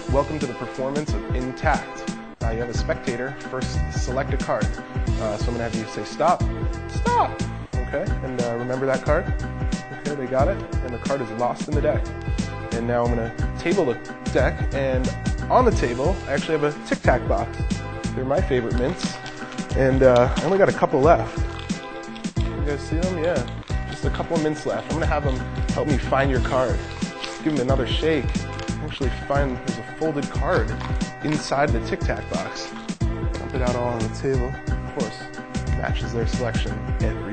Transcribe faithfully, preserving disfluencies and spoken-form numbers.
Welcome to the performance of Intact. Uh, you have a spectator. First, select a card. Uh, so I'm going to have you say stop, stop. Okay, and uh, remember that card. Okay, they got it, and the card is lost in the deck. And now I'm going to table the deck, and on the table, I actually have a tic-tac box. They're my favorite mints, and uh, I only got a couple left. You guys see them? Yeah, just a couple of mints left. I'm going to have them help me find your card. Give them another shake. Actually find there's a folded card inside the tic-tac box. Dump it out all on the table. Of course, matches their selection every